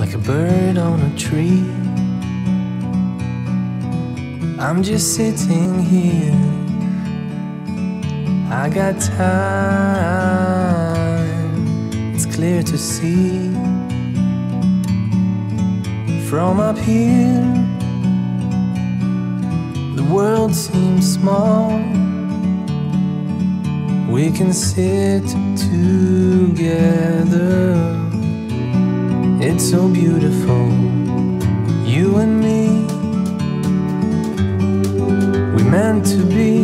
like a bird on a tree. I'm just sitting here, I got time, it's clear to see. From up here, the world seems small. We can sit together, it's so beautiful, you and me. We meant to be